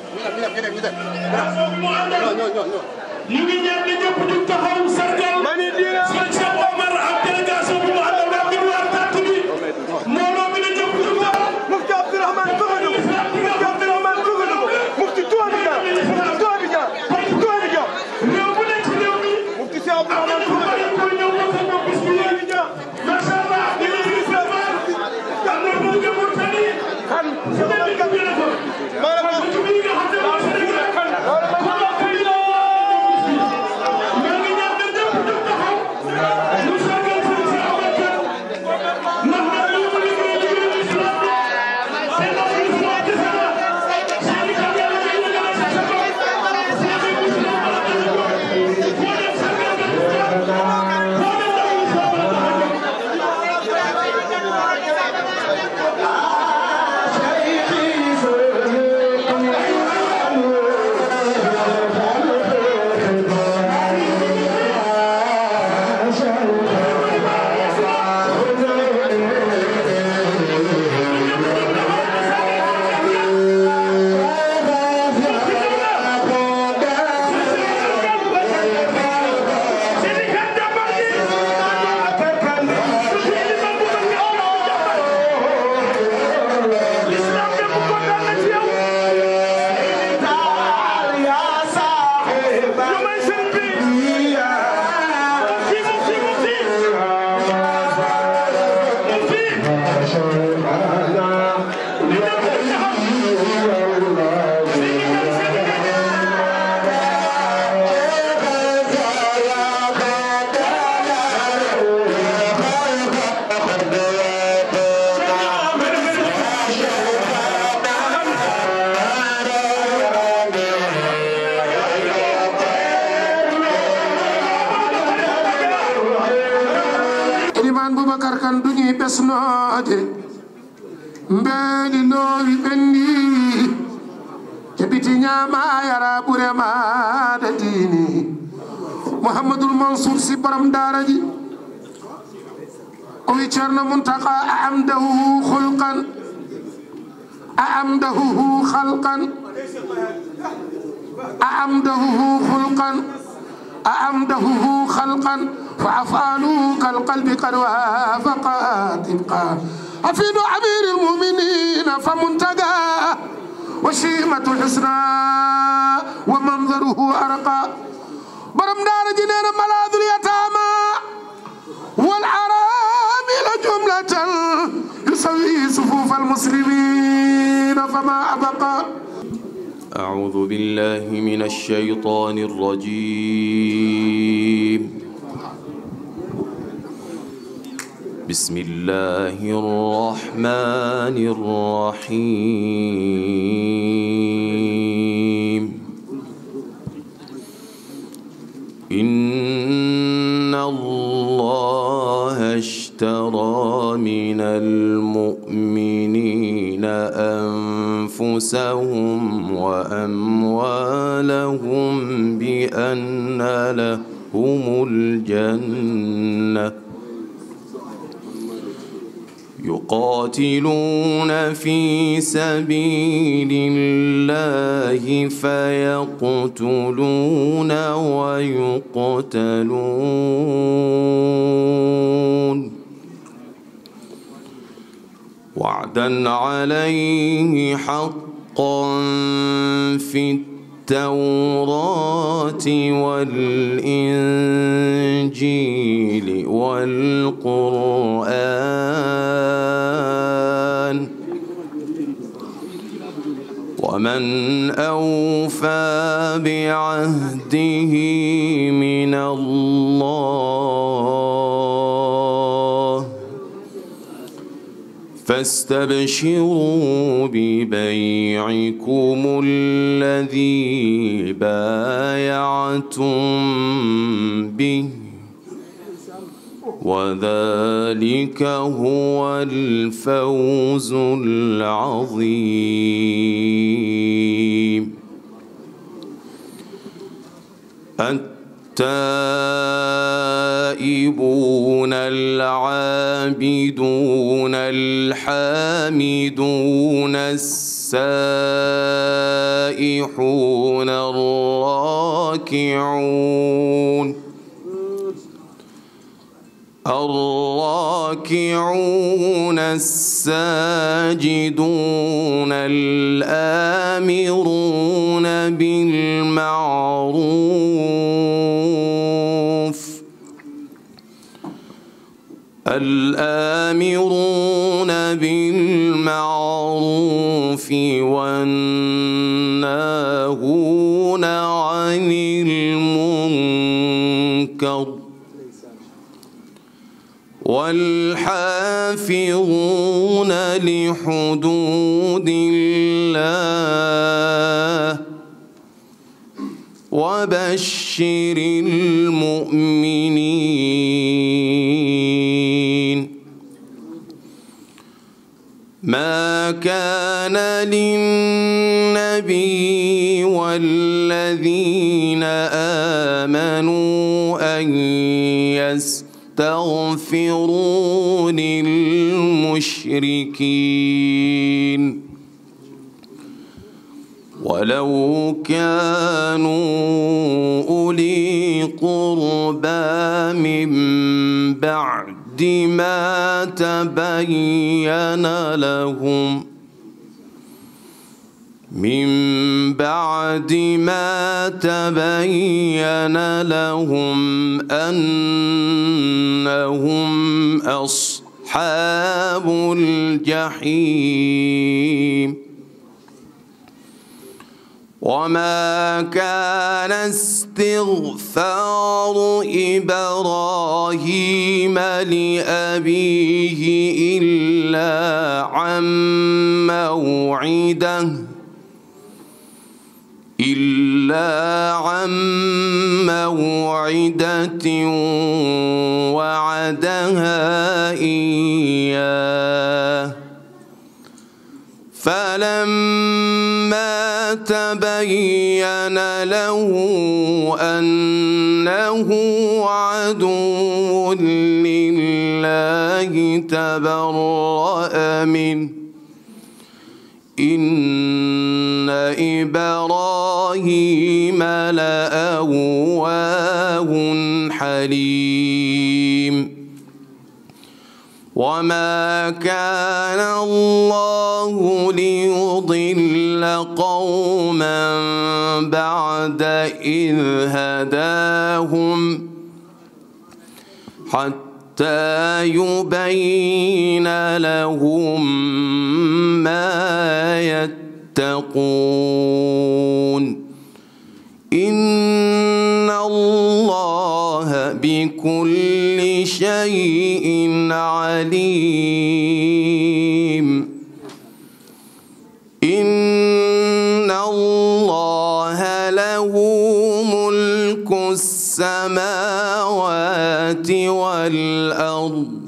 ñu ngi ñaan ne ñëpp ñu taxaw sargal Sëriñ Cheikh Omar ak délégation bi mu àndal ak ñu war tàtt bi mbooloo mi ne ñëpp ñu taxaw Mufti Abdourahmane Togodo Mufti Abdourahmane Togodo Mufti Touabidjan réew bu nekk ci réew mi Mufti Cheikh Abdourahmane Togodo ko ñëw wax ak moom bis bi macha Allah ñu ngi gis la kan na mu gëmul tani kan maanaam ci bi nga xam ne moo fi nekk kan mbeli lowi ɓendi keɓiti ñama yara ɓure maɗa dini Mouhamadoul Mansour Sy borom daraji o wi ceerno Muntaka amdahu khulqan amdahu khalqan amdahu khulqan amdahu khalqan فأفعاله كالقلب قد وافقت تبقى حفيد أمير المؤمنين فمنتقى وشيمة الحسنى ومنظره أرقى برم دار جنين ملاذ اليتامى والعرامل جملة يسوي صفوف المسلمين فما أبقى. أعوذ بالله من الشيطان الرجيم. بسم الله الرحمن الرحيم. إن الله اشترى من المؤمنين أنفسهم وأموالهم بأن لهم الجنة يقاتلون في سبيل الله فيقتلون ويقتلون وعدا عليه حقا في التوراة والإنجيل والقرآن ومن أوفى بعهده من الله فاستبشروا ببيعكم الذي بايعتم به وذلك هو الفوز العظيم. التائبون العابدون الحامدون السائحون الراكعون الساجدون الآمرون بالمعروف والناهون عن المنكر والحافظون لحدود الله وبشر المؤمنين. ما كان للنبي والذين آمنوا أن يستغفروا للمشركين ولو كانوا أولي قربى من بعد ما تبين لهم أنهم أصحاب الجحيم. وما كان استغفار إبراهيم لأبيه إلا عن موعدة وعدها إياه فلما تبين له أنه عدو لله تبرأ منه إن إبراهيم لأواه حليم. وما كان الله ليضل قوما بعد إذ هداهم حتى يبين لهم ما يتقون إن الله بكل شيء عليم. إن الله له ملك السماوات والأرض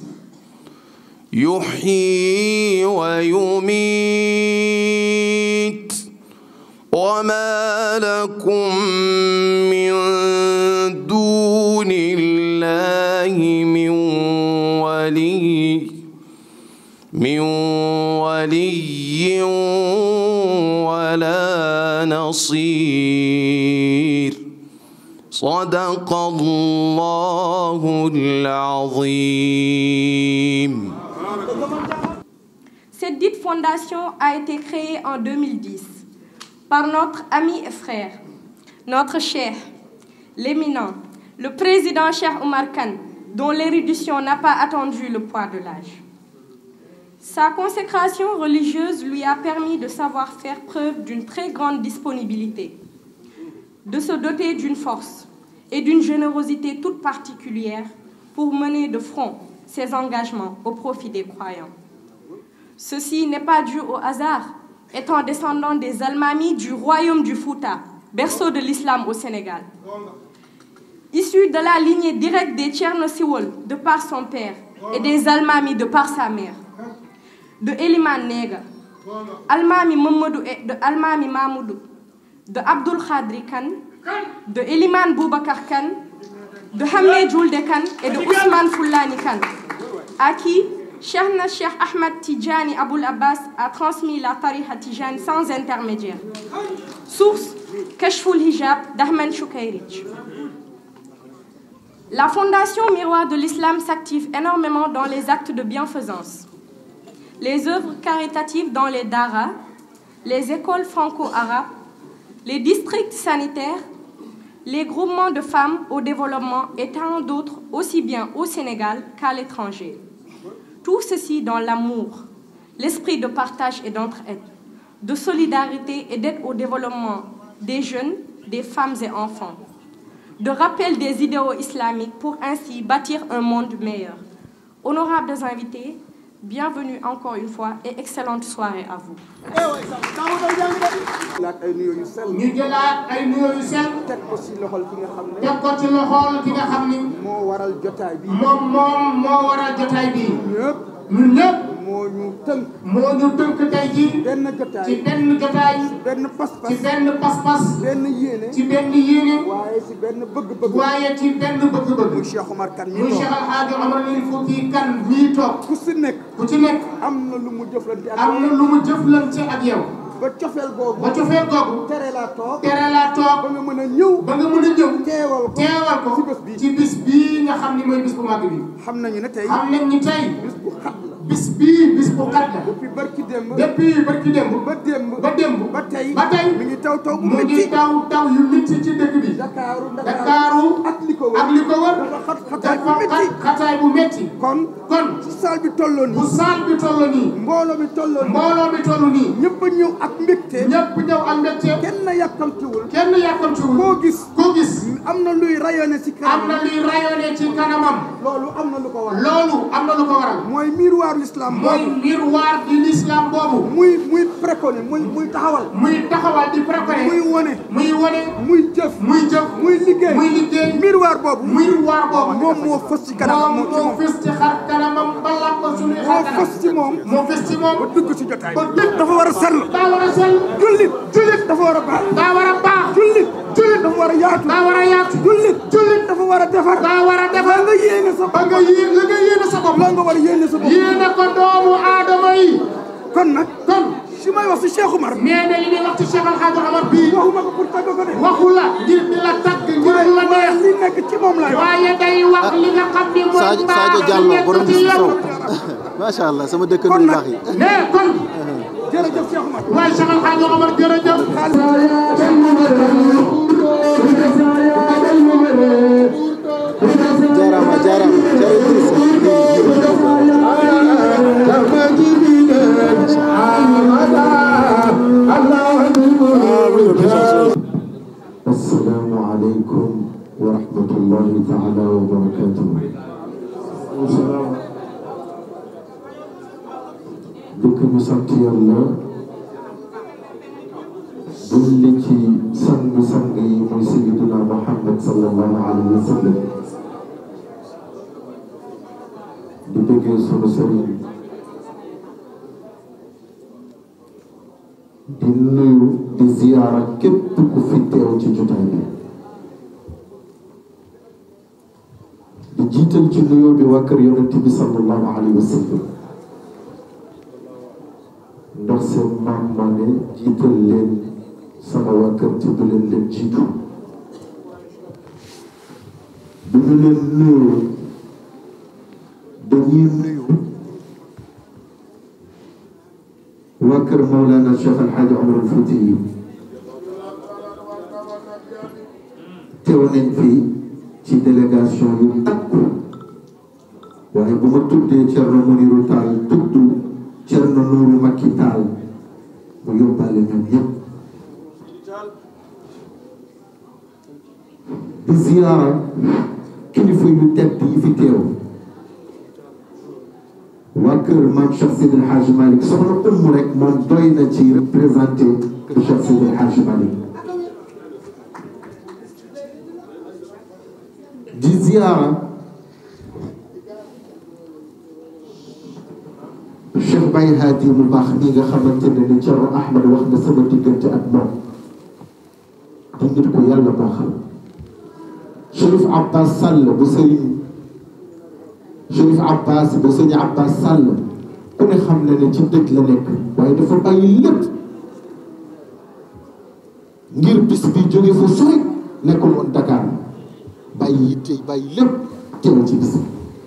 يحيي ويميت وما لكم من دون الله من ولي ولا نصير. صدق الله العظيم. Cette dite fondation a été créée en 2010 par notre ami et frère, notre cheikh, l'éminent, le président Cheikh Oumar Kane, dont l'érudition n'a pas attendu le poids de l'âge. Sa consécration religieuse lui a permis de savoir faire preuve d'une très grande disponibilité, de se doter d'une force et d'une générosité toute particulière pour mener de front ses engagements au profit des croyants. Ceci n'est pas dû au hasard, étant descendant des Almamis du royaume du Fouta, berceau de l'islam au Sénégal. Issu de la lignée directe des Thierno Siwol de par son père et des Almamis de par sa mère, de Eliman Nega, Almami Mamadou et de Almami Mamoudou, de Abdul Khadri Khan, de Eliman Boubacar Khan, de Hamid Julde Khan et de Ousmane Foulani Khan, à qui Cheikh Ahmad Tidjani Aboul Abbas a transmis la tariqa Tidjani sans intermédiaire. Source Kashful Hijab d'Ahmed Choukairich. La Fondation Miroir de l'Islam s'active énormément dans les actes de bienfaisance, les œuvres caritatives dans les daras, les écoles franco-arabes, les districts sanitaires, les groupements de femmes au développement et tant d'autres, aussi bien au Sénégal qu'à l'étranger. Tout ceci dans l'amour, l'esprit de partage et d'entraide, de solidarité et d'aide au développement des jeunes, des femmes et enfants, de rappel des idéaux islamiques pour ainsi bâtir un monde meilleur. Honorables invités, bienvenue encore une fois et excellente soirée à vous. ñu jëlaat ay nuyoo yu sell teg ko ci loxol ki nga xam ni moo waral jotaay bi moo waral jotaay bi ñun ñëpp moo ñu tënk tey ji benn jotaay ci benn pas-pas ci benn yéene waaye ci benn bëgg-bëgg muy Cheikh Omar Kane muy Cheikh El Hadji Omar Fouti Kane mii toog ku ci nekk am na lu mu jëflante ak yow ba cofeel googu tere laa toog ba nga mën a ñëw teewal ko ci bis bii nga xam ni mooy bis bu mag bi xam nañu tey bis bu xat la bis bu xat la depuis barki démb ba tey mi ngi taw yu métti ci dëkk bi Dakaaru ak li ko wër dafa xataay bu métti kon ci saal bi tolloo nii mbooloo mi tolloo nii ñëpp ñëw ak mbégte kenn yàkkamtiwul koo gis am na luy rayonné ci kanamam loolu am na lu ko waral mooy miroir l'islam boobu muy préconé muy taxawal di préconé muy wone muy jëf muy liggéey miroir boobu moom moo fës ci kanamam moo fës ci xar kanamam ba lamb suñu xar kanam moo fës ci moom ba dugg ci jotaay dafa war a sell jullit dafa war a baax jullit dafa war a yaatu jullit dafa war a defar nga yéene sa bopp la nga war a yéene sa bopp yéene ko doomu aadama yi kon si may wax ci Cheikh Omar nee na li ñuy wax ci Cheikh El Hadji Omar bii waxuma ko pour tagg ko de waxu la ngir di la tagg ngir la neex li nekk ci moom lay waaye day wax li nga xam ni mooy Sadio Diallo borom bis sow macha Allah sama dëkkandoo yu baax yi kon jërëjëf Cheikh Omar waaye Cheikh El Hadji Omar jërëjëf Assalamu alaikum wa rahmatullahi ta'ala wa barakatuh. Dëkk ñu sant Yàlla julli ci sang yi mooy Sayyidina Muhammad sallallahu alayhi wa sallam di bëggee sunu sëriñ di nuyu di ziyaara képp ku fi teew ci jotaay bi di jiital ci nuyoo bi waa kër Yonent bi sallallahu alayhi wa sallam ndax seen maam maa ne jiital leen sama waa kër te du leen jiitu du ñu leen nuyu dañuy nuyu waa kër Mawlana Cheikh El Hadji Omar Fouti yi teew nañ fi ci délégation yu takku waaye bu ma tuddee Thierno Mounirou Tall tudd Thierno Nourou Macky Tall mu yóbbaale ñoom ñëpp di ziyaara kilifa yu tedd yi fi teew waa kër maam Cheikh Seydi El Hadji Malick soxna Umm rek moom doy na ci représenté kër Cheikh Seydi El Hadji Malick di ziyaara Cheikh Baye Hadi bu baax nii nga xamante ne ni Thierno Ahmed wax na sama diggante ak moom di nit ko yàlla moo xam Chérif Abbas Sall bu sëriñ Chérif Abbas bu sëriñ Abbas Sall ku ne xam na ne ci dëkk la nekk waaye dafa bàyyi lépp ngir bis bi jóge fu sori nekkul woon Dakar bàyyi yitte bàyyi lépp teew ci bis bi.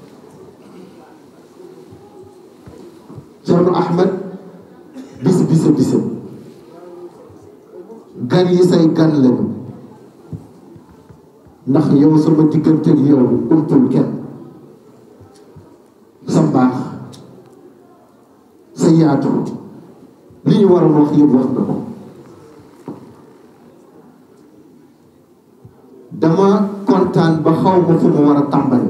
Cerno Ahmed bisa gan yi say gan lañu ndax yow sama diggante ak yow umpul kenn sa mbaax sa yaatu li ñu waroon wax yëpp wax na ko. dama kontaan ba xaw ma fu ma war a tàmbali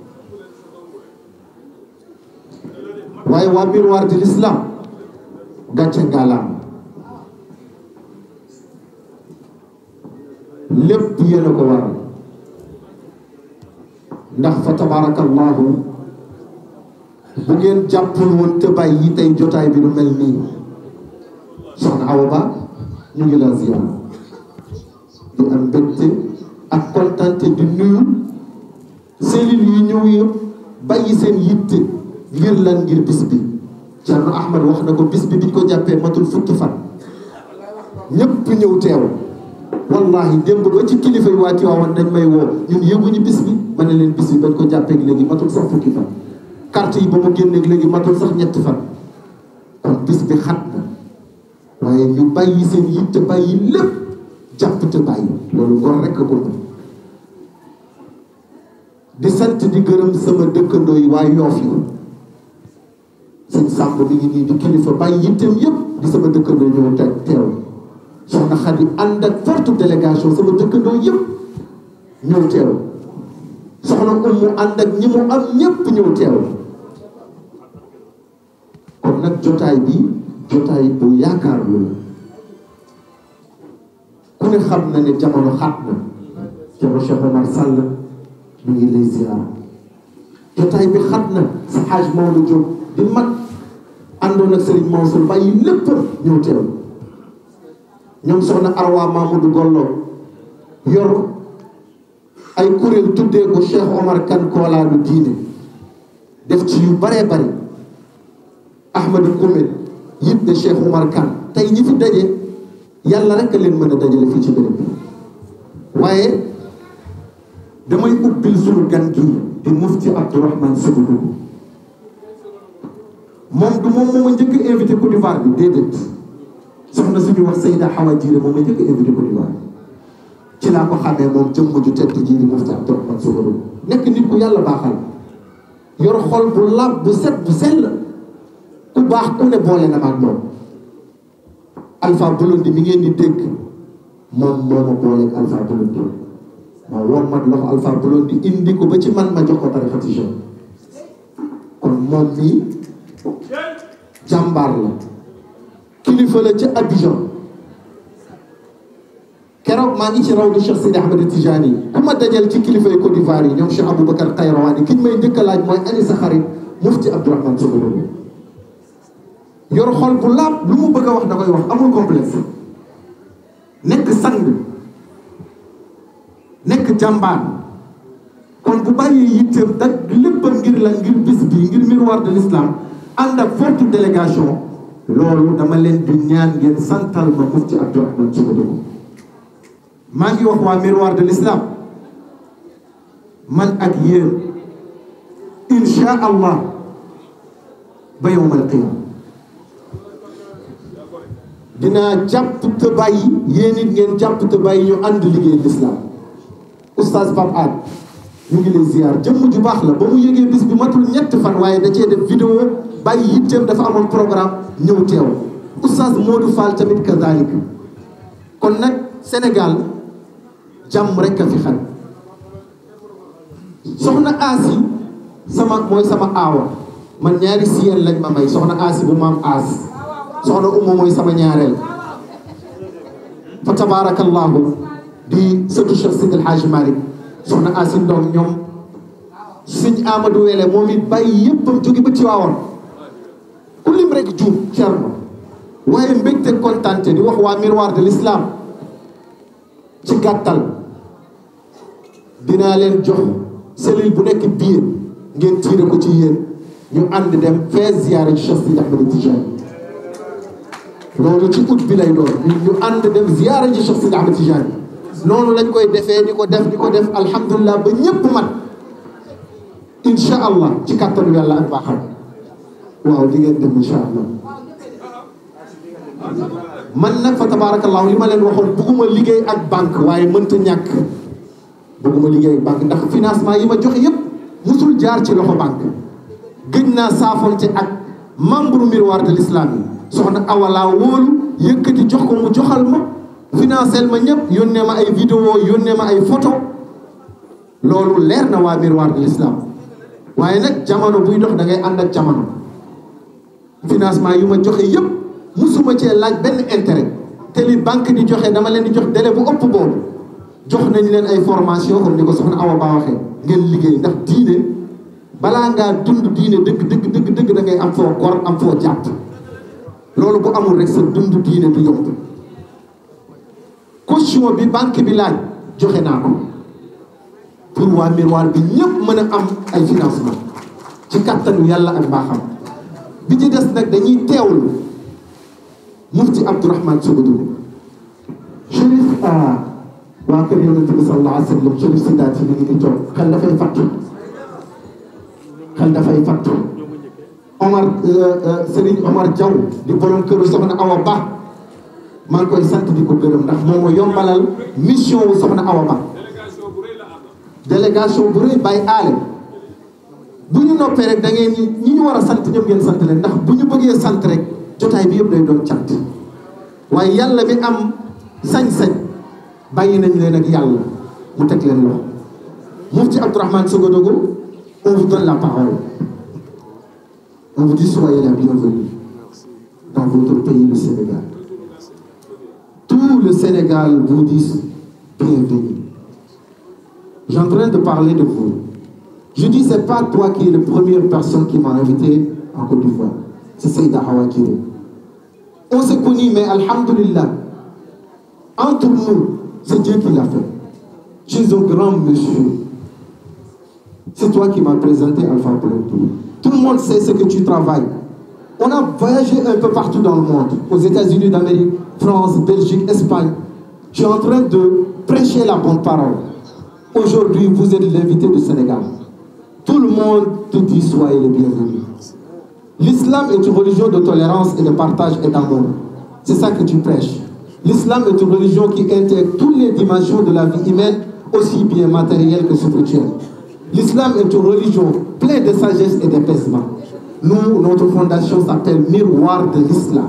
waaye waa Miroir de l'Islam gàcce ngalaam lépp yéen a ko waral ndax fa tabarakallahu bu ngeen jàppul woon te bàyyi tey jotaay bi du mel nii. soxna Awa Ba ñu ngi la ziyaar di am mbégte ak kontante di nuyu cellules yi ñëw yëpp bàyyi seen yitte ngir lan ngir bis bi. Cerno Ahmed wax na ko bis bi biñ ko jàppee matul fukki fan ñëpp ñëw teew wallahi démb ba ci kilifa yi waa Tiwaawan dañ may woo ñun yëguñu bis bi ma ne leen bis bi bañ ko jàppee léegi matul sax fukki fan carte yi ba mu génneeg léegi matul sax ñetti fan kon bis bi xat na waaye ñu bàyyi seen yitte bàyyi lépp jàpp te bàyyi loolu gor rekk ko di sant di gërëm sama dëkkandoo yi waa Yoof yi sëñ Sàmb mi ngi nii di kilifa bàyyi yitteem yëpp di sama dëkkandoo ñëw teew soxna Xadi ànd ak forte délégation sama dëkkandoo yëpp ñëw teew soxna Ummu ànd ak ñi mu am ñëpp ñëw teew kon nag jotaay bi jotaay bu yaakaar loolu ku ne xam na ne jamono xat na Cerno Cheikh Omar Sall mu ngi lay ziar jotaay bi xat na sa Haj Maodo Diop di mag àndoon ak Serigne Mansour bàyyi lépp ñëw teew ñoom soxna Arwa Mamadou Gollo yor ay kuréel tuddee ko Cheikh Omar Kane koolaanu diine def ci yu baree bari Ahmadou Koumet yit ne Cheikh Omar Kane tey ñi fi daje yàlla rek a leen mën a dajale fii ci béréb bi waaye damay ubbil suñu gan gi di mufti Abdourahmane Sougou moom du moom moo ma njëkk invité Côte d'Ivoire bi déedéet soxna suñu wax Seyda Hawa Jiire moom ma njëkk invité Côte d'Ivoire ci laa ko xamee moom jëmm ju tedd ji di mufti Abdourahmane Sougou nekk nit ku yàlla baaxal yor xol bu lab bu set bu sell ku baax ku ne boole na ma ak moom Alpha Blondy mi ngeen di dégg moom moo ma booleeg Alpha Blondy ma woon ma loxo Alpha Blondy indi ko ba ci man ma jox ko tarixa tijaan kon moom mii jàmbaar la kilifa la ca Abidjan keroog maa ngi ci rawdu Cheikh Sidi Ahmed Tijani yi ku ma dajal ci kilifa yi Côte d'Ivoire yi ñoom Cheikh Aboubacar Kayrawani ki ñu may njëkk a laaj mooy ani sa xarit mufti Abdourahmane Sougou yor xol bu laab lu mu bëgg a wax da koy wax amul complexe nekk sang nekk jàmbaar kon bu bàyyee yitteem dag léppam ngir la ngir bis bi ngir Miroir de l'Islam ànd ak forte délégation loolu dama leen di ñaan ngeen santal ma mufti Abdourahmane Sougou maa ngi wax waa Miroir de l'Islam man ak yéen insha allah ba yawmal qiyaama dinaa jàpp te bàyyi yéen it ngeen jàpp te bàyyi ñu ànd liggéey l'islam oustaz Pape Ad ñu ngi lay ziar jëmm ju baax la ba mu yëgee bis bi matul ñett fan waaye da cee def vidéo bàyyi yitteem dafa amoon programme ñëw teew oustaz Modou Fall tamit kazalik kon nag Sénégal jàmm rek a fi xal soxna Asi sama mooy sama aawa man ñaari siyeen lañ ma may soxna Asi bu maam As soxna Umu mooy sama ñaareel fa tabarakallahu di sëtu Cheikh Sidi El Hadji Malick soxna Asi Ndong ñoom sëñ Amadou Wele moom it bàyyi yëppam jóge ba Tiwaawoon ku lim rek juum Cerno waaye mbégte kontante di wax waa Miroir de l'Islam ci gàttal dinaa leen jox cellule bu nekk biir ngeen tiire ko ci yéen ñu ànd dem fee ziyaare ci Cheikh Sidi Ahmed Tidiane loolu ci août bi lay doon ñu ànd dem ziyaare ci Cheikh Sidi Ahmed Tidiane noonu lañ koy defee di ko def alhamdulilah ba ñëpp mat incha allah ci kattanu yàlla ak baaxam waaw di ngeen dem incha allah man nag fa tabarakallahu li ma leen waxoon bëgguma liggéey ak banque waaye mënta ñàkk bëgguma liggéey ak banque ndax financement yi ma joxe yépp musul jaar ci loxo banque gëj naa saafonte ak membre miroir de l'islam yi soxna awalaa wóolu yëkkati jox ko mu joxal ma financel ma ñëpp yónnee ma ay vidéo yónnee ma ay photo loolu leer na waa miroir de l'islam waaye nag jamono buy dox da ngay ànd ak jamono financement yu ma joxe yépp musuma cee laaj benn intérêt te li banque di joxe dama leen di jox délai bu ëpp boobu jox nañ leen ay formation comme ni ko soxna Awa Ba waxee ngeen liggéey ndax diine balaa ngaa dund diine dëgg da ngay am foo gor am foo jàpp loolu bu amul rek sa dund diine du yomb caution bi banque bi laaj joxe naa ko pour waa miroir bi ñëpp mën a am ay financement ci kattanu yàlla ak mbaaxam bi ci des nag dañuy teewlu mufti Abdourahmane Sogodougou Chérif waa kër Yonent bi sallallahu alayhi wa sallam Chérif Sidaati mi ngi di toog xel dafay fattu Omar Serigne Omar Diaw di borom këru soxna Awa Ba maa ngi koy sant di ko gërëm ndax moo ma yombalal mission wu soxna Awa Ba délégation bu rëy bay aale bu ñu noppee rek da ngeen ñi ñu war a sant ñoom ngeen sant leen ndax bu ñu bëggee sant rek jotaay bi yëpp day doon cant waaye yàlla mi am sañ-sañ bàyyi nañ leen ak yàlla mu teg leen loxo Mufti Abdourahmane Sogodougou on vous donne la parole on vous dit soyez la bienvenue dans votre pays le Sénégal tout le Sénégal vous dit bienvenue. J'ai en train de parler de vous. Je dis c'est pas toi qui es la première personne qui m'a invité en Côte d'Ivoire. C'est Seyda Hawa Kiré. On s'est connus, mais alhamdulillah, entre nous, c'est Dieu qui l'a fait. Tu es un grand monsieur. C'est toi qui m'as présenté Alpha Blondy. Tout le monde sait ce que tu travailles. On a voyagé un peu partout dans le monde, aux États-Unis d'Amérique, France, Belgique, Espagne. Je suis en train de prêcher la bonne parole. Aujourd'hui, vous êtes l'invité du Sénégal. Tout le monde te dit soyez les bienvenus. L'islam est une religion de tolérance et de partage et d'amour. C'est ça que tu prêches. L'islam est une religion qui intègre toutes les dimensions de la vie humaine, aussi bien matérielle que spirituelle. L'islam est une religion pleine de sagesse et d'apaisement. Nous, notre fondation s'appelle Miroir de l'Islam.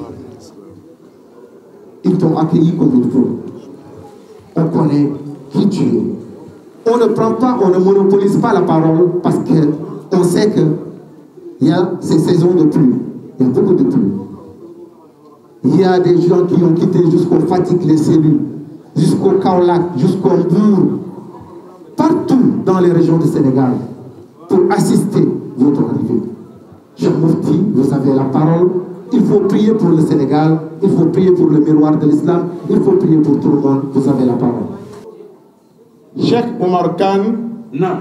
Ils t'ont accueilli comme il faut. On connaît qui tu es. On ne prend pas, on ne monopolise pas la parole parce qu'on sait qu'il y a ces saisons de pluie. Il y a beaucoup de pluie. Il y a des gens qui ont quitté jusqu'au Fatick les cellules, jusqu'au Kaolack, jusqu'au Mbour, partout dans les régions du Sénégal pour assister votre arrivée. Cheikh Mufti, vous avez la parole. Il faut prier pour le Sénégal, il faut prier pour le miroir de l'islam, il faut prier pour tout le monde. Vous avez la parole. Cheikh Oumar Kane, non.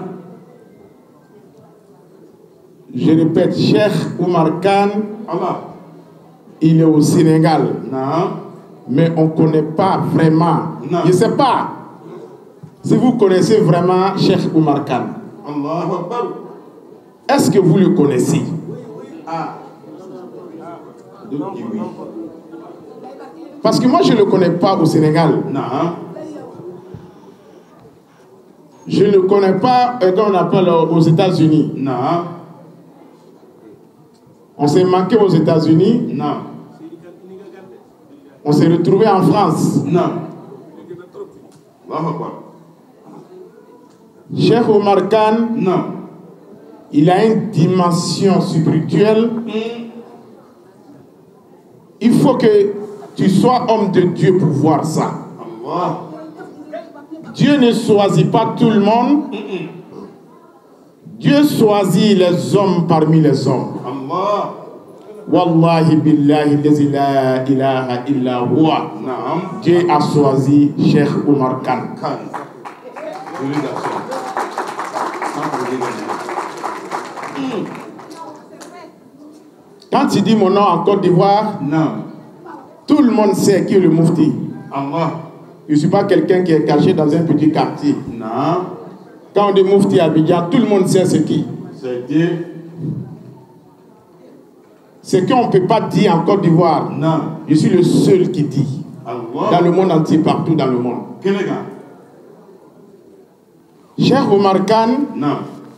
Je répète, Cheikh Oumar Kane, il est au Sénégal. Non. Mais on ne connaît pas vraiment. Non. Je ne sais pas si vous connaissez vraiment Cheikh Oumar Kane. Est-ce que vous le connaissez? Ah. Parce que moi, je ne le connais pas au Sénégal. Non. Je ne le connais pas, quand on appelle aux États-Unis. Non. On s'est manqué aux États-Unis. Non. On s'est retrouvé en France. Non. Cheikh Oumar Kane, non. Il a une dimension spirituelle. Il faut que tu sois homme de Dieu pour voir ça. Allah. Dieu ne choisit pas tout le monde. Dieu choisit les hommes parmi les hommes. Allah. Wallahi billahi la ilaha illa huwa. Dieu a choisi Cheikh Oumar Kane. Joli garçon. Quand tu dis mon nom en Côte d'Ivoire, Non. tout le monde sait qui est le Moufti. Allah. Je ne suis pas quelqu'un qui est caché dans un petit quartier. Non. Quand on dit Moufti à Abidjan, tout le monde sait c'est qui. C'est qui? Ce qu'on ne peut pas dire en Côte d'Ivoire, Non. je suis le seul qui dit. Allah. Dans le monde entier, partout dans le monde. Quel est gars? Cheikh Omar Khan, Non.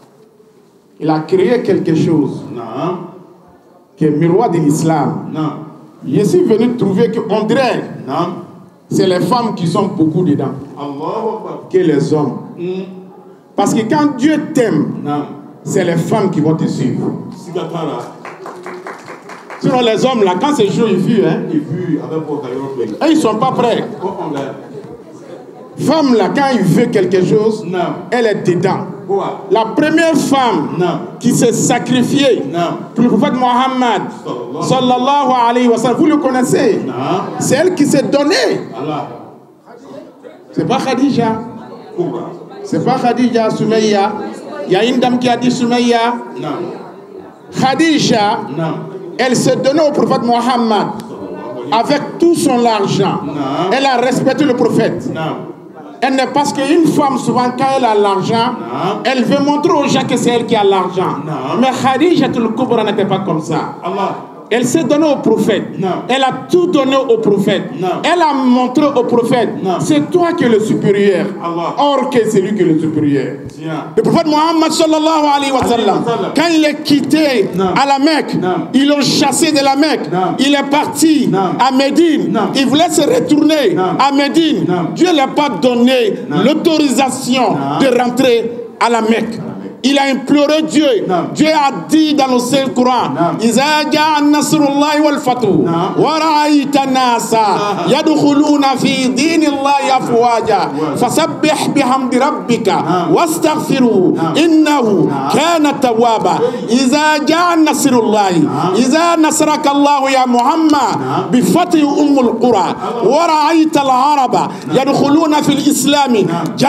il a créé quelque chose Non. qui est miroir de l'islam. Non. Je suis venu trouver qu'on dirait Non. c'est les femmes qui sont beaucoup dedans Allah. que les hommes. Parce que quand Dieu t'aime, Non. c'est les femmes qui vont te suivre. Sigatara. Sinon les hommes là, quand c'est chaud, ils fuient. Hein? Il fut avec pour Caillot. Et ils ne sont pas prêts. Oh, on l'a. Femme là, quand il veut quelque chose, Non. elle est dedans. Quoi? La première femme Non. qui s'est sacrifiée Non. pour le prophète Mohammed, sallallahu alayhi wa sallam, vous le connaissez. Non. C'est elle qui s'est donnée. Allah. C'est pas Khadija. Quoi? C'est pas Khadija, Soumeya. Il y a une dame qui a dit Soumeya. Non. Khadija, Non. elle s'est donnée au prophète Mohammed avec tout son argent. Non. Elle a respecté le prophète. Non. Elle n'est parce qu'une femme, souvent, quand elle a l'argent, elle veut montrer aux gens que c'est elle qui a l'argent. Mais Khadija al-Kubra n'était pas comme ça. Allah. Elle s'est donnée au prophète. Elle a tout donné au prophète. Elle a montré au prophète. C'est toi qui es le supérieur. Or que c'est lui qui est le supérieur. Le prophète Mohammed sallallahu alayhi wa sallam, quand il est quitté à la Mecque, ils l'ont chassé de la Mecque. Il est parti à Médine. Il voulait se retourner à Médine. Dieu ne lui a pas donné l'autorisation de rentrer à la Mecque. Il a imploré Dieu. Dieu a dit dans le Saint-Coran, Iza ja'a nasrullahi wal fatu wa ra'aita an-nasa yadkhuluna fi dinillahi afwaja fasabbih bihamdi rabbika wastaghfirhu innahu kana tawwaba. Iza ja'a nasrullahi, iza nasraka Allah ya Muhammad bi fathi ummul qura wa ra'aita al-araba yadkhuluna fi al-islam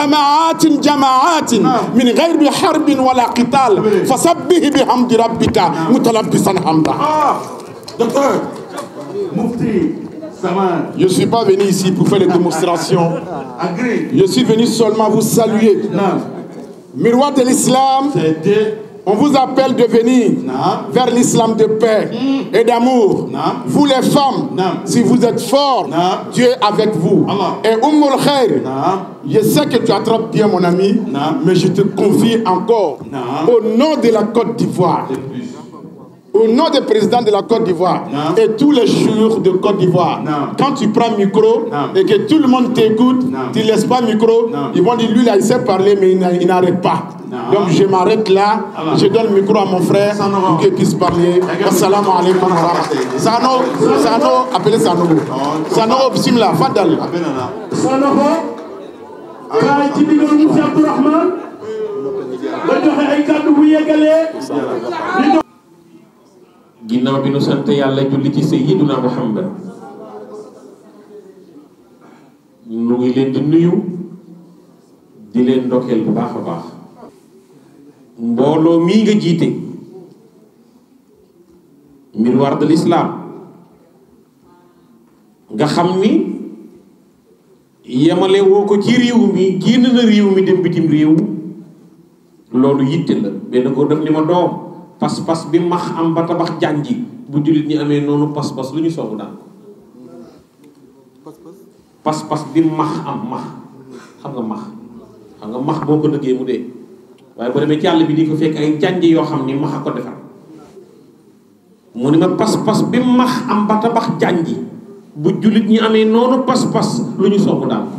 jama'atin min ghayri harbin ولا قتال فسبح بحمد ربك متلبسا حمدا. Docteur, Moufti, Saman. Je ne suis pas venu ici pour faire des démonstrations. Je suis venu seulement vous saluer. Miroir de l'islam, on vous appelle de venir vers l'islam de paix et d'amour. Vous les femmes, si vous êtes forts, Dieu est avec vous. Et Ummul Khair, je sais que tu attrapes bien mon ami, mais je te confie encore au nom de la Côte d'Ivoire, au nom du président de la Côte d'Ivoire et tous les jours de Côte d'Ivoire, quand tu prends le micro et que tout le monde t'écoute, tu ne laisses pas le micro, ils vont dire lui là il sait parler mais il n'arrête pas. Donc je m'arrête là, je donne le micro à mon frère pour qu'il puisse parler. Assalamu alaikum wa rahmatullahi. Sano, appelez Sano. Sano, bismillah, fadal. Sano, kaay ci digal Moussa Abdourahmane ba joxe ay kàddu bu yeggalee. ginnaaw bi nu sant yàlla julli ci sayyiduna Muhammad nu ngi leen di nuyu di leen ndokkeel bu baax a baax mbooloo mii nga jiite miroir de l'islam nga xam ni yemale woo ko ci réew mi génn na réew mi dem bitim réew loolu yitte la benn góor def ni ma doom pas-pas bi max am ba tabax jànji bu jullit ñi amee noonu pas-pas lu ñu soogu daan pas-pas bi max am max xam nga max boo ko dëggee mu dee waaye boo demee ci àll bi di ko fekk ay jànji yoo xam ni max a ko defar mu ne ma pas-pas bi max am ba tabax jànji bu jullit ñi amee noonu pas-pas lu ñu soogu daan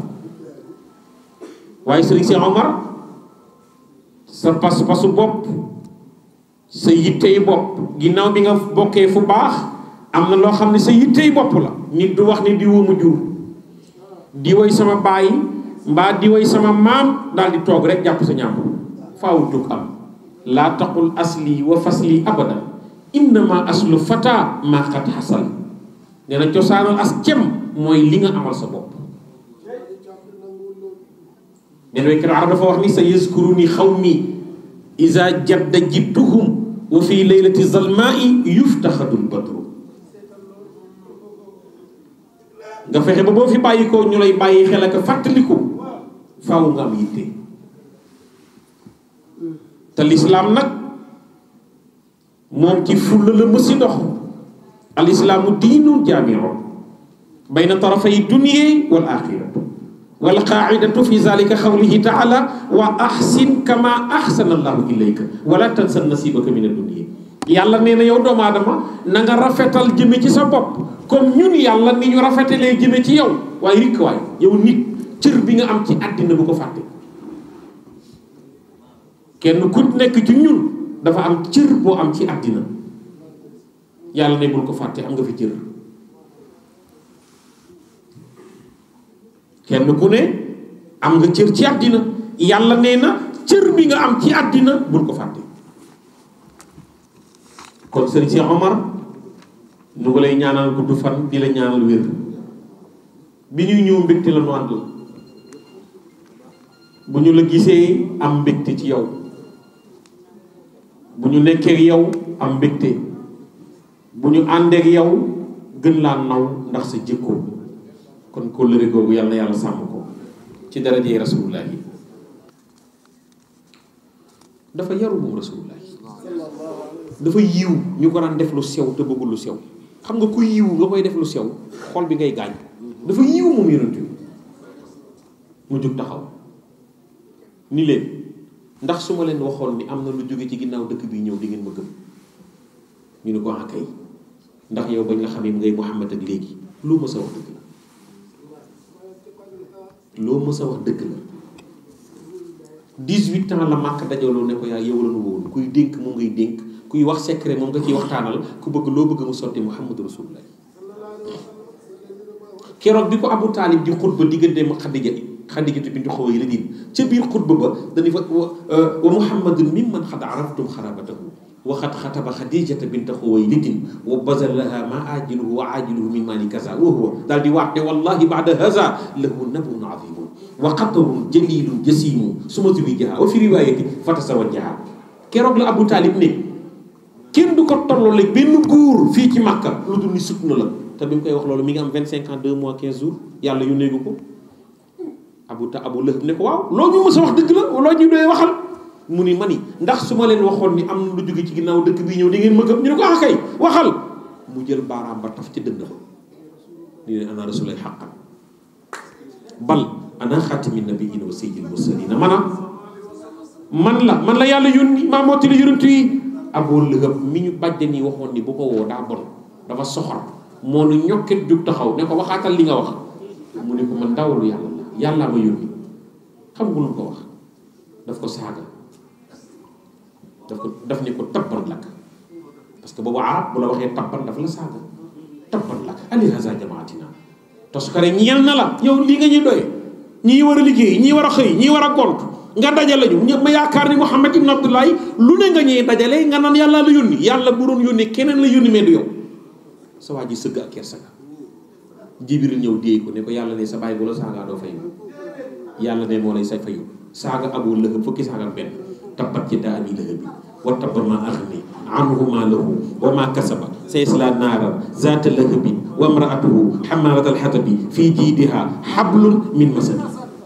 waaye Sëriñ Cheikh Omar sa pas-pasu bopp sa yittey bopp ginnaaw bi nga bokkee fu baax am na loo xam ne sa yittey bopp la nit du wax ni diwoo mu jur di woy sama baay mbaa di woy sama maam daal di toog rek jàpp sa ñàmb faaw jug am laa taqul asli wa fasli abada innama aslu fata maa qad xasal nee na cosaanal as cem mooy li nga amal sa bopp men waykat arab dafa wax ni sa yazkuruni xawmi iza jadda jidduhum wa fi laylati zalmaai yuftaxadul badru nga fexe ba boo fi bàyyi ko ñu lay bàyyi xel ak fàttaliku faaw nga am yitte te lislaam nag moom ci fulla la mësi dox al islaamu diinun jaamiun bayna tarafay dunya wal axiratu wal qaaidatu fi zalika xawlihi taala wa ahsin kama ahsana allahu ilayka wala tansa nasibaka min ad-dunya yàlla nee na yow doomu aadama na nga rafetal jëme ci sa bopp comme ñun yàlla ni ñu rafetalee jëme ci yow waaye rikk waay yow nit cër bi nga am ci àddina bu ko fàtte kenn ku nekk ci ñun dafa am cër boo am ci àddina yàlla ne bul ko fàtte am nga fi cër kenn ku ne am nga cër ci àddina yàlla nee na cër bi nga am ci àddina bul ko fàtte kon sëriñ Cheikh Omar nu ngi lay ñaanal gudd fan di la ñaanal wér bi ñuy ñëw mbégte la nu ànd bu ñu la gisee am mbégte ci yow bu ñu nekkee ak yow am mbégte bu ñu àndeek yow gën laa naw ndax sa jikko kon kóllëre googu yàlla na yàlla sàmm ko ci darajey rasulullah yi dafa yaru moom rasulullah dafa yiw ñu ko daan def lu sew te bëggul lu sew xam nga ku yiw nga koy def lu sew xol bi ngay gaañ dafa yiw moom yonent bi mu jóg taxaw ni leen ndax su ma leen waxoon ni am na lu jóge ci ginnaaw dëkk bi ñëw di ngeen ma gëm ñu ne ko ah kay ndax yow bañ la xamee ngay Muhammad ak léegi loo mës a wax dëgg la loo mës a wax dëgg la 18 ans la màkk dajaloo ne ko yaa yow la nu woon kuy dénk moom ngay dénk kuy wax secret moom nga ciy waxtaanal ku bëgg loo bëgg mu sotti Muhammadu Rasulullah keroog bi ko Abu Taalib di xutba diggante ma Xadijatu bintu Xuwaylid ca biir xutba ba dañu fa wa Muhammadun mimman xad araftum xarabatahu wa xat xataba Xadijata bintu Xuwaylid wa bazal laha ma ajiluhu wa ajiluhu min mali kaza wa huwa daal di waat ne wallahi baada haza lahu nabun azimun wa qatarun jalilun jasimu suma zuwijaha wa fi riwayati fatasawajjaha keroog la Abu Taalib ne kenn du ko tolloole benn góor fii ci Makka lu dul ni sut na la te bi mu koy wax loolu mi ngi am 25 ans 2 mois 15 jours yàlla yu néegu ko Abu Lahab ne ko waaw loo ñu mës a wax dëgg la loo ñu doy waxal mu ni mani ndax su ma leen waxoon ni am na lu jóge ci ginnaaw dëkk bi ñëw di ngeen ma gëm ñu ne ko ah kay waxal mu jël baaraam ba taf ci dënn ba ni leen ana rasulay xaqan bal ana xaatimi nabiina wa sayyidil mursalina man la yàlla yónni maa mottali yonent yi Abu Lahab mi ñu bàjj nii waxoon ni bu ko woo daa bon dafa soxor moo nu ñokket jug taxaw ne ko waxaatal li nga wax mu ne ko man ndawalu yàlla la yàllaa ma yónni xam nga lu ko wax daf ko saaga daf ne ko tabban lak parce que boobu arab bu la waxee tabban daf la saaga tabban lak ali haza jamaatina toskare ñeel na la yow lii nga ñuy doy ñii war a liggéey ñii war a xëy ñii war a gont nga dajale ñu ñëpp ma yaakaar ni Muhammad ibn Abdullahi lu ne nga ñuy dajale nga naan yàlla la yónni yàlla bu doon yónni keneen la yónni mais du yow sa waa ji sëgg ak kersa ga Jibril ñëw déey ko ne ko yàlla ne sa bàyyi bu la saagaa doo fayu yàlla ne moo lay say fayu saaga Abu Lahab fukki saaga ak benn tabbat yadaa abii lahabin wa tabba maa aghnaa anhu maaluhu wa maa kasaba sayaslaa naaran zaata lahabin wa imra'atuhu hammaalatal hatabi fii jiidihaa hablun min masad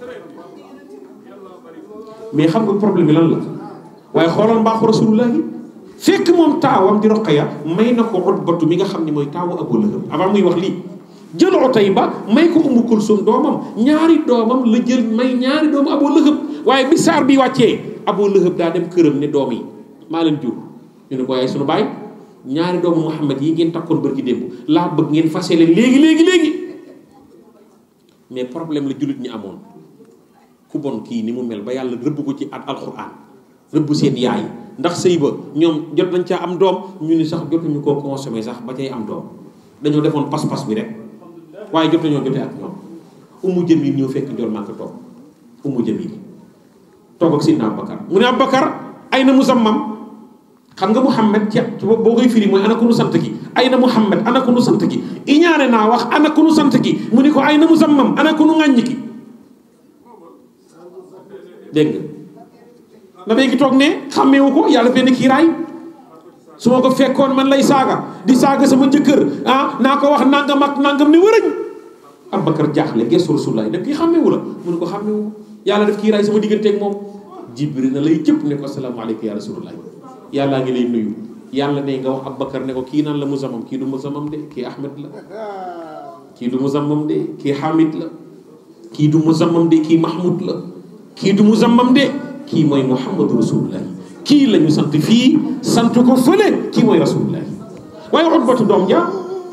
mais xam nga problème bi lan la waaye xoolal mbaaxu rasulullahi fekk moom taawam di Roqaya may na ko Utbatu mi nga xam ne mooy taawu Abu Lahab avant muy wax lii jël Utayba may ko Ummu Kulsum doomam ñaari doomam la jël may ñaari doomu Abu Lahab waaye bi saar bi wàccee Abu Lahab daa dem këram ne doom yi maa leen jur ñu ne ko yaay sunu baay ñaari doomu Muhammad yi ngeen takkoon bërki démb laa bëgg ngeen fase leen léegi mais problème la jullit ñi amoon ku bon kii ni mu mel ba yàlla rëbb ko ci at alxuraan rëbb seen yaay ndax sëy ba ñoom jot nañ caa am doom ñu ni sax jotuñu koo consommé sax ba cay am doom dañoo defoon pas-pas bi rek waaye jot nañoo jotee ak ñoom Ummu Jamil ñëw fekk njool màkk toog Ummu Jamil toog ak Sidna Abubakar mu ne Abubakar ay na Musammam xam nga Muhammad ci boo koy firi mooy ana ku nu sant ki ay na Muhammad ana ku nu sant ki iñaane naa wax ana ku nu sant ki mu ni ko ay na Musammam ana ku nu ŋàññ ki dégg nga nabee gi toog ne xàmmeewu ko yàlla benn kiiraay su ma ko fekkoon man lay saaga di saaga sama jëkkër naa ko wax nangam ak nangam ni wërëñ Abubakar jaaxle gestu Rasulullah da kii xàmmeewu la mu ne ko xàmmeewu yàlla def kiiraay sama digganteeg moom Jibril na lay jëpp ne ko asalaamaaleykum ya Rasulullah yàllaa ngi lay nuyu yàlla ne nga wax Abubakar ne ko kii naan la muzammam kii du muzammam de kii Ahmed la kii du muzammam de kii Hamid la kii du muzammam de kii Mahmoud la kii du muzammam de kii mooy Muhammadu Rasulullah kii la ñu sant fii sant ko fële kii mooy Rasulullah waaye Utbatu doom ja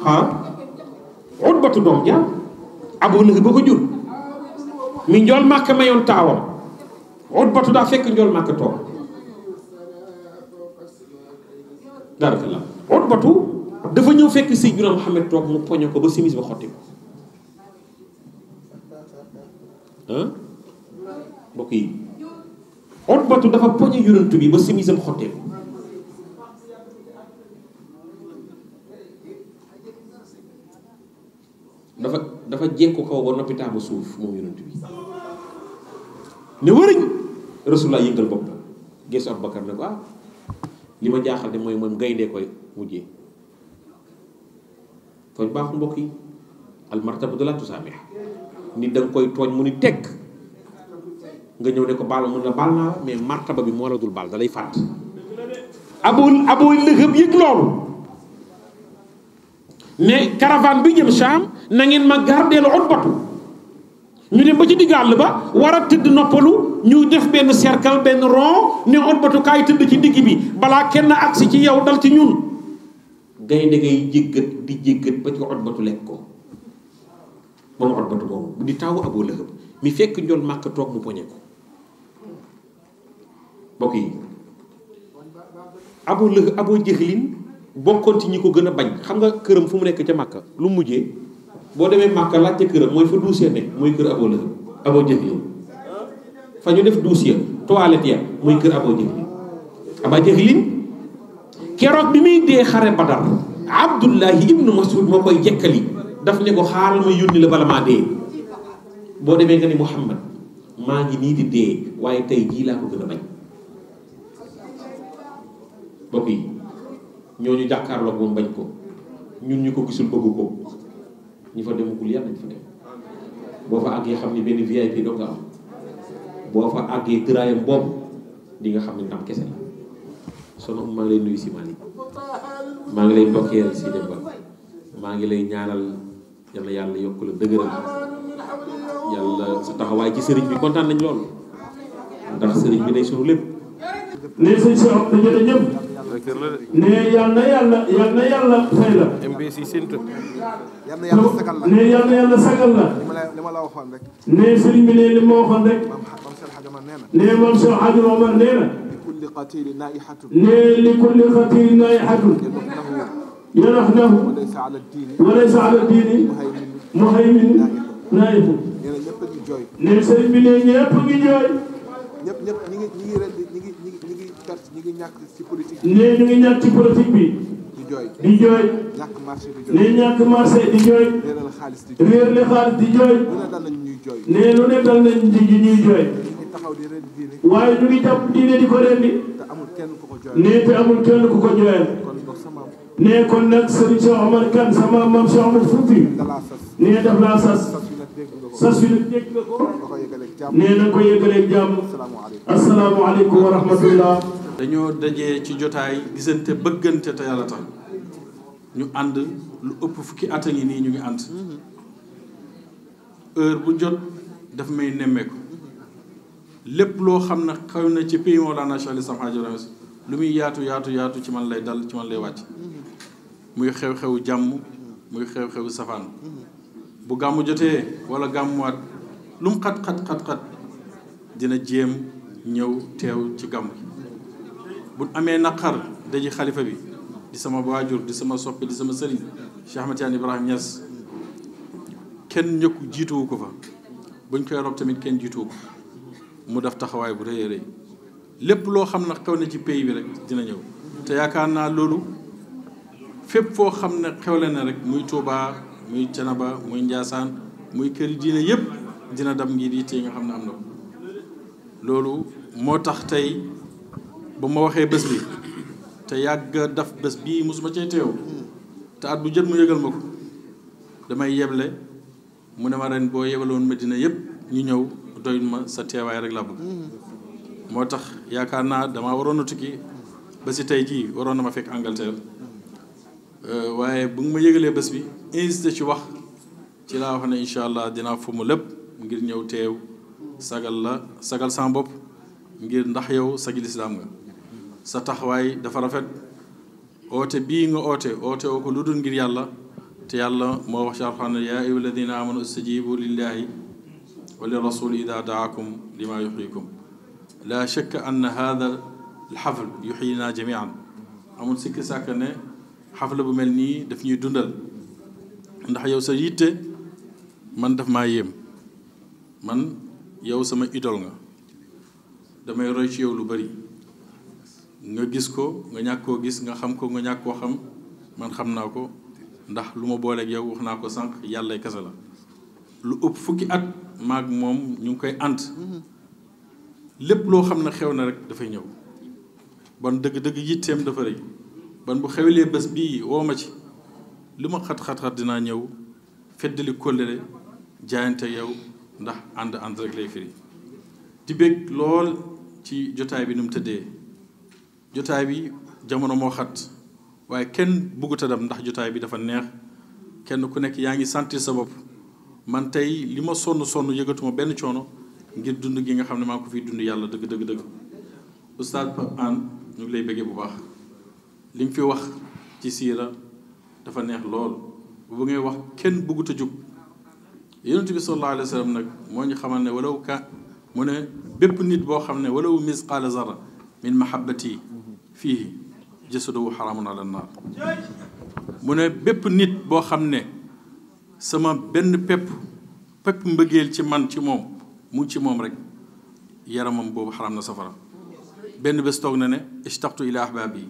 Utbatu doom ja Abu Lahab ba ko jur mi njool Màkka mayoon taawam Utbatu daa fekk njool Màkka toog barakallah Utbatu dafa ñëw fekk Seydina Muhammad toog mu poñe ko ba simis ba xotti ko mbokk yi Utbatu dafa poñe yonent bi ba simisam xottee ko dafa jekku kaw ba noppi taabu suuf moom yonent bi ne wëriñ Rasulullah yëngal bopp geesu Abubakar ne ko li ma jaaxal de mooy moom gayndee koy mujjee tooñ baaxul mbokk yi al martabatu la tusaamih nit da nga koy tooñ mu ni tekk nga ñëw ne ko baal mun la baal naa mais martaba bi moo la dul baal da lay fàtt Abu Lahab yëg loolu ne caravane bi jëm Sham na ngeen ma gardeel Utbatu ñu dem ba ci digg àll ba war a tëdd noppalu ñu def benn cercle benn rond ne Utbatu kaay tëdd ci digg bi balaa kenn agsi ci yow dal ci ñun gaynde ngay jéggat di jéggat ba ci Utbatu lekk ko moom Utbatu moomu di taawu Abu Lahab mi fekk njool Màkka toog mu poñe ko mbokk yi Abu Jahlin bokkoon ci ñi ko gën a bañ xam nga këram fu mu nekk ca Màkka lu mujjee boo demee Màkka laajte këram mooy fa duus ya nekk mooy kër Abu Lahab Abu Jahlin fa ñu def duus ya toilette ya mooy kër Abu Jahlin keroog bi muy dee xare Badar Abdullahi ibnu Mas'ud moo koy jekkali daf ne ko xaaral ma yónni la bala maa dee boo demee nga ni Muhammad maa ngi nii di dee waaye tey jii laa ko gën a bañ mbokk yi ñooñu jàkkaarloog moom bañ ko ñun ñu ko gisul bëgg ko ñi fa demagul yàlla nañ fa dem boo fa àggee xam ne benn VIP doo nga am boo fa àggee tëraayam boobu di nga xam ne ndam kese la sono maa ngi lay nuyu si Malick maa ngi lay ndokkeel si Demba maa ngi lay ñaanal yàlla yàlla yokk la dëgëral yàlla sa taxawaay ci sëriñ bi kontaan nañ lool ndax sëriñ bi day sunu lépp ne sëñ si am na jërëjëf ne yal na yàlla fay la MBC Sintu ne yal na yàlla sagal la ne sëriñ bi ne li ma waxoon rek ne moom Cheikh Hadji Omar nee na ne li kulli xatiri naihatun yanaxnahu walaysa ala diini muhaymin naihu ne sëriñ bi ne ñëpp ngi jooy ñi ngi ñàkk ci politique ne ñu ngi ñàkk ci politique bi di jooy ñàkk marché di jooy ne ñàkk marché di jooy réer le xaalis di jooy ne lu ne dal nañ ñuy jooy waaye ñu ngi jàpp diine di ko rendi ne te amul kenn ku ko jooyal ne kon nag Serigne Cheikh Omar Kane sama maam Cheikh Omar Fouti ne daf laa sas wi nag dégg nga ko ne na ko yëgaleeg jàmm asalaamaaleykum wa rahmatullah dañoo dajee ci jotaay gisante bëggante te yàlla tax ñu ànd lu ëpp fukki at a ngi nii ñu ngi ànd heure bu jot daf may nemmeeku lépp loo xam ne xaw na ci pays Mawlana Cheikh Islam Hadji Ibrahima lu muy yaatu ci man lay dal ci man lay wàcc muy xew-xewu jàmm muy xew-xewu safaan bu gàmmu jotee wala gàmmuwaat lu mu xat dina jéem ñëw teew ci gàmmu gi bu amee naqar daji xalifa bi di sama waajur di sama soppi di sama sëriñ Cheikh Ahmed Tidiane Ibrahima Niass kenn ñëkku jiituwu ko fa buñ koy rob tamit kenn jiituwu ko mu def taxawaay bu rëy a rëy lépp loo xam ne xew na ci pays bi rek dina ñëw te yaakaar naa loolu fépp foo xam ne xewle na rek muy Touba muy Canaba muy Njaasaan muy këri diine yëpp dina dam ngir yitte yi nga xam ne am na ko loolu moo tax tey ba ma waxee bés bi te yàgg daf bés bii mosuma cee teew te at bu jot mu yëgal ma ko damay yeble mu ne ma ren boo yebaloon Medina yëpp ñu ñëw doy ma sa teewaay rek laa bëgg moo tax yaakaar naa damaa waroon a tukki ba si tey jii waroon na ma fekk Angleterre waaye bu nga ma yëgalee bés bi insisté ci wax ci laa wax ne incha allah dinaa fumu lépp ngir ñëw teew sagal sama bopp ngir ndax yow sagi lislaam nga sa taxawaay dafa rafet oote bii nga oote oo ko lu dul ngir yàlla te yàlla moo wax ci alxuraan ne yaa ayyuha alladina amanu istajibu lillahi wa li rasuli ida daakum lima yuxyikum la shakka anna hada alxafl yuxyina jamian amul sikki sàkk ne xafla bu mel nii daf ñuy dundal ndax yow sa yitte man daf maa yéem man yow sama idole nga damay roy ci yow lu bari nga gis ko nga ñàkk koo gis nga xam ko nga ñàkk koo xam man xam naa ko ndax lu ma booleeg yow wax naa ko sànq yàlla kese la lu ëpp fukki at maag moom ñu ngi koy ànd lépp loo xam ne xew na rek dafay ñëw bon dëgg-dëgg yitteem dafa rëy bon bu xewlee bés bii woo ma ci li ma xat-xat-xat dinaa ñëw feddali kóllëre jaayante yow ndax ànd rek lay firi di bég lool ci jotaay bi nu mu tëddee jotaay bi jamono moo xat waaye kenn buggut a dem ndax jotaay bi dafa neex kenn ku nekk yaa ngi sentir sa bopp man tey li ma sonn yëgatuma benn coono ngir dund gi nga xam ne maa ko fiy dund yàlla dëgg Oustaz Pape Hann ñu ngi lay bëggee bu baax li nga fi wax ci siira dafa neex lool bu ngay wax kenn buggut a jug yonent bi sallallahu alayhi wa sallam nag moo ñu xamal ne walaw ka mu ne bépp nit boo xam ne walaw misqaala zarra min mahabbati fiihi jasaduhu xaraamun ala naar mu ne bépp nit boo xam ne sama benn pepp mbëggeel ci man ci moom mu ngi ci moom rek yaramam boobu xaraam na safara benn bés toog na ne ishtaqtu ila ahbaabi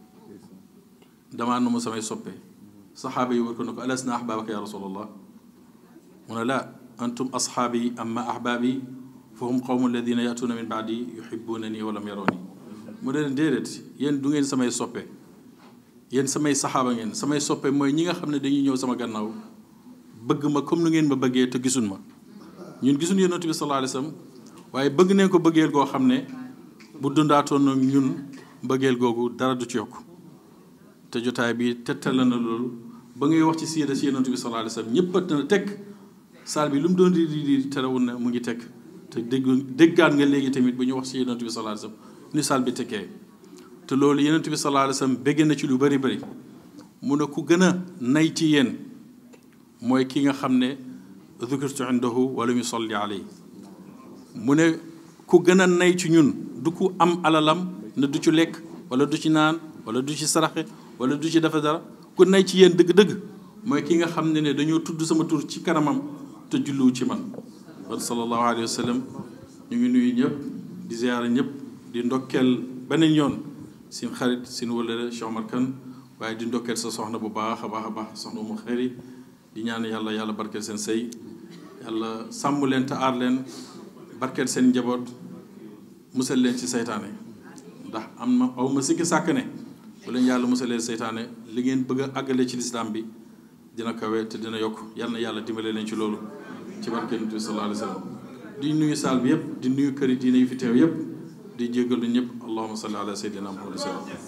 damaa na mu samay soppe saxaaba yi war ko ne ko alasna ahbaabaka ya rasulallah mu ne laa antum asxaabi amma ahbaabi fa hum qawmu alladina yatuuna min baadi yuhibuunani wa lam yarooni mu ne leen déedéet yéen du ngeen samay soppe yéen samay saxaaba ngeen samay soppe mooy ñi nga xam ne dañuy ñëw sama gannaaw bëgg ma comme nu ngeen ma bëggee te gisun ma ñun gisuñ yonent bi sallallahu alayhi wa sallam waaye bëgg nañ ko bëggeel goo xam ne bu dundaatoon nag ñun bëggeel googu dara du ci yokk te jotaay bi tettal na loolu ba ngay wax ci siira si yonent bi sallallahu alayhi wa sallam ñëpp na teg saal bi lu mu doon di terewul ne mu ngi teg te déggaat nga léegi tamit bu ñu wax ci yonent bi sallallahu alayhi wa sallam ni saal bi tekkee te loolu yonent bi sallallahu alayhi wa sallam bégg na ci lu bari bari mu ne ku gën a nay ci yéen mooy ki nga xam ne dhukirtu indahu wa lam yusalli alayhi mu ne ku gën a nay ci ñun du ku am alalam ne du ci lekk wala du ci naan wala du ci saraxe wala du ci dafa dara ku nay ci yéen dëgg-dëgg mooy ki nga xam ne dañoo tudd sama tur ci kanamam te julluwu ci man kon sallallahu alayhi wa sallam ñu ngi nuyu ñëpp di ziyaara ñëpp di ndokkeel beneen yoon seen xarit seen wëllëre Cheikh Omar Kane waaye di ndokkeel sa soxna bu baax a baax soxna Umu Xayri di ñaan yàlla barkeel seen sëy yàlla sàmm leen te aar leen barkeel seen njaboot musal leen ci seytaane ndax aw ma sikki sàkk ne bu leen yàlla musalee seytaane li ngeen bëgg a àggale ci lislaam bi dina kawe te dina yokk yàlla dimbale leen ci loolu ci barkeel Nabi sallallahu alayhi wa sallam di nuyu saal bi yëpp di nuyu këri diine yi fi teew yëpp di jéggalu ñëpp allahumma salli ala sayyidina Muhammad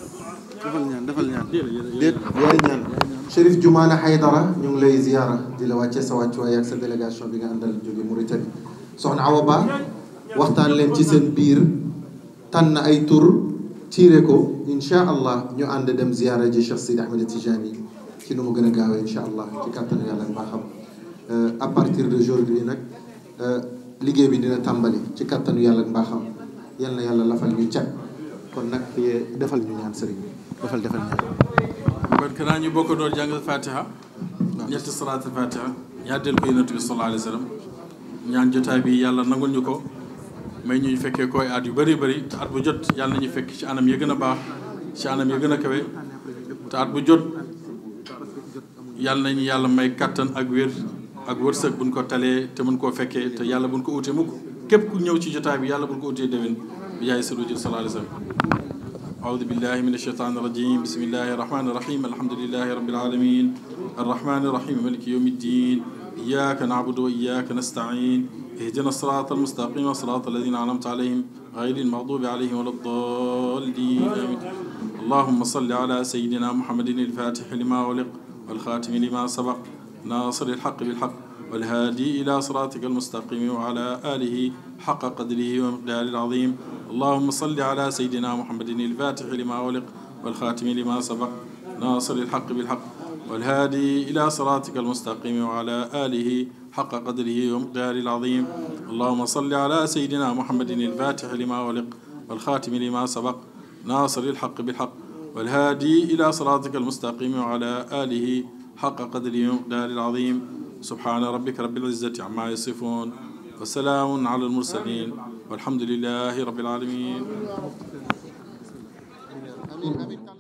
defal ñaan déet yaay ñaan Chérif Jumaane Haydara ñu ngi lay ziyaara di la wàccee sa wàccuwaay ak sa délégation bi nga àndal jóge Mauritanie soxna Awa Ba waxtaan leen ci seen biir tànn ay tur tiire ko insha allah ñu ànd dem ziyaara ji Cheikh Sidi Ahmed Tijani ci nu mu gën a gaawee insha allah ci kàttanu yàlla ak baaxam à partir d'aujourd'hui nag liggéey bi dina tàmbali ci kàttanu yàlla ak baaxam yal na yàlla lafal ñu cat kon nag defal ñu ñaan sëriñ bi defal ñaan kon kanaa ñu bokk doon jàng fatiha ñetti salaatul fatiha ñaadeel ko yonent bi sallallahu alayhi wa sallam ñaan jotaay bi yàlla nangul ñu ko may ñu fekkee koy at yu bëri te at bu jot yàlla nañu fekk ci anam ya gën a baax ci anam ya gën a kawe te at bu jot yàlla nañu yàlla may kattan ak wér ak wërsëg buñ ko talee te mën koo fekkee te yàlla buñ ko uute mukk képp ku ñëw ci jotaay bi yàlla bul ko utee déwén bi jaay sa rujul sallallahu alayhi wa sallam أعوذ بالله من الشيطان الرجيم بسم الله الرحمن الرحيم الحمد لله رب العالمين الرحمن الرحيم مالك يوم الدين إياك نعبد وإياك نستعين اهدنا الصراط المستقيم صراط الذين أنعمت عليهم غير المغضوب عليهم ولا الضالين آمين اللهم صل على سيدنا محمد الفاتح لما أغلق والخاتم لما سبق ناصر الحق بالحق والهادي إلى صراطك المستقيم وعلى آله حق قدره ومقداره العظيم اللهم صل على سيدنا محمد الفاتح لما أغلق والخاتم لما سبق ناصر الحق بالحق والهادي إلى صراطك المستقيم وعلى آله حق قدره ومقداره العظيم اللهم صل على سيدنا محمد الفاتح لما أغلق والخاتم لما سبق ناصر الحق بالحق والهادي إلى صراطك المستقيم وعلى آله حق قدره ومقداره العظيم سبحان ربك رب العزة عما يصفون وسلام على المرسلين والحمد لله رب العالمين.